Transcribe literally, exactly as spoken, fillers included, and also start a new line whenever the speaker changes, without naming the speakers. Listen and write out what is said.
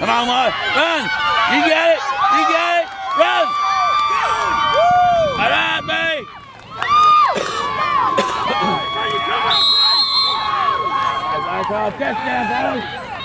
Come on, Mark. Run. You got it. You got it. Run. All right, babe. That's our touchdown, fellas.